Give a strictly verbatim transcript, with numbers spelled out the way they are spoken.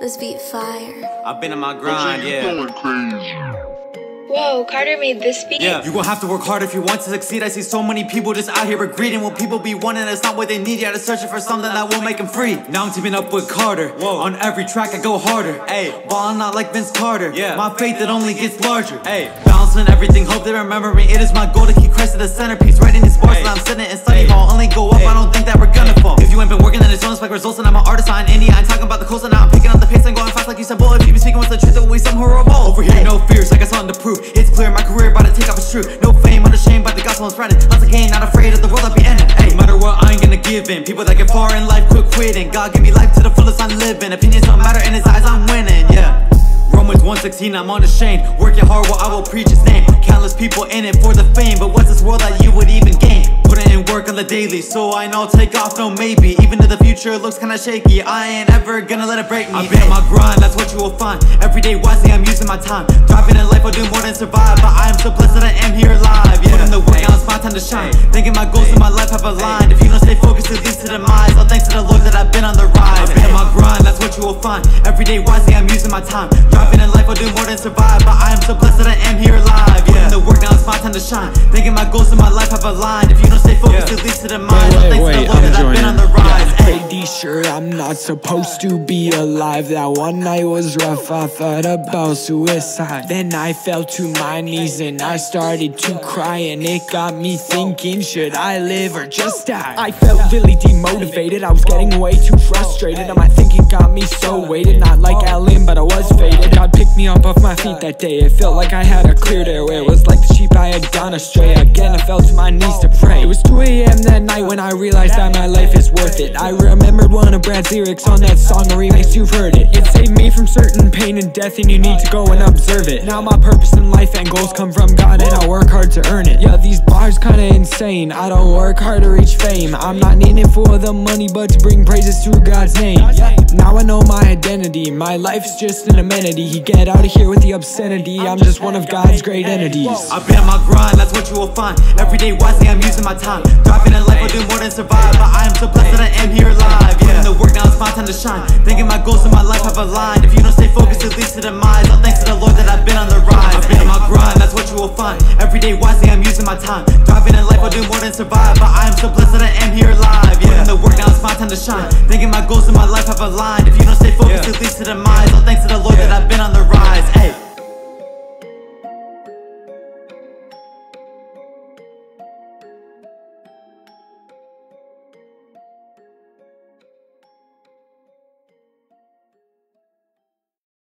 This beat fire. I've been on my grind, yeah. Whoa, Carter made this beat? Yeah, you gon' have to work hard if you want to succeed. I see so many people just out here regretting what people be wanting. It's not what they need, yeah, they're searching for something that will make them free. Now I'm teaming up with Carter. Whoa. On every track I go harder. Ayy, ballin' out like Vince Carter. Yeah, my faith it only gets larger. Ayy, balancing everything, hope they remember me. It is my goal to keep Christ at the centerpiece. Writing these bars while I'm sitting in study hall. Only go up, I don't think that we're gonna fall. If you ain't been working, then it's don't expect results. And I'm an artist, I ain't India. I ain't talking about the coast, and now I'm picking up the pace and going fast like you said. Boy, if you be speaking what's the truth, it will be some horrible. Over here, no fears, I got something to prove. It's clear, my career about to take off, it's true. No fame, unashamed, but the gospel I'm spreading. Lots of gain, not afraid of the world I'll be ending. Hey, no matter what, I ain't gonna give in. People that get far in life quit quitting. God give me life to the fullest, I'm living. Opinions don't matter, in his eyes I'm winning, yeah. Romans one sixteen, I'm unashamed. Working hard, well I will preach his name. Countless people in it for the fame, but what's this world that you would even gain? Putting in work on the daily, so I know take off, no maybe. Even if the future looks kinda shaky, I ain't ever gonna let it break me. I've been on my grind, that's what you will find. Every day wisely, I'm using my time. Driving in life, I'll do more than survive. But I am so blessed that I am here alive, yeah. Putting the work out, it's my time to shine. Thinking my goals in my life have aligned. If you don't stay focused, it leads to demise. All thanks to the Lord that I've been on the rise. I've been on my grind, that's what you will find. Every day wisely, I'm using my time. Driving in life, I'll do more than survive. But I am so blessed that I am here alive, yeah. Putting the work, now it's my time to shine. Thinking my goals in my life have aligned. If you don't stay focused, yeah, it leads to demise. All thanks to the Lord that I've been on the rise. Yeah, pretty sure I'm not supposed to be alive. That one night was rough, I thought about suicide. Then I fell to my knees and I started to cry. And it got me thinking, should I live or just die? I felt really demotivated, I was getting way too frustrated. And my thinking got me so weighted, not like Alan, but I was faded. God picked me up off my feet that day. It felt like I had a cleared airway. It was like the sheep I had gone astray. Again I fell to my knees to pray. It was two A M that night when I realized that my life is worth it. I remembered one of Brad's lyrics on that song, a remix, you've heard it. It saved me from certain pain and death, and you need to go and observe it. Now my purpose in life and goals come from God, and I work hard to earn it. Yeah, these bars kinda insane. I don't work hard to reach fame. I'm not in it for the money, but to bring praises to God's name. Now I know my identity, my life's just an amenity. He get out of here with the obscenity, I'm just one of God's great entities. I've been on my grind, that's what you will find. Every day wisely, I'm using my time. Driving in life, I'll do more than survive. But I am so blessed that I am here alive, yeah. Putting the work, now it's my time to shine. Thinking my goals in my life have aligned. If you don't stay focused, it leads to demise. All thanks to the Lord that I've been on the rise. I've been on my grind, that's what you will find. Every day wisely, I'm using my time. Driving in life, I'll do more than survive. But I am so blessed that I am here alive, yeah. Putting the work, now it's my time to shine. Thinking my goals in my life have aligned. If you don't stay focused, it leads to demise. All thanks to the Lord that I've been on the rise, ayy.